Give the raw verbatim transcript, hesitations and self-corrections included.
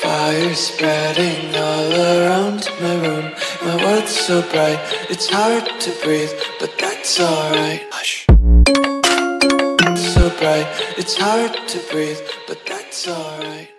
Fire spreading all around my room. My world's so bright, it's hard to breathe, but that's alright. Hush. So bright, it's hard to breathe, but that's alright.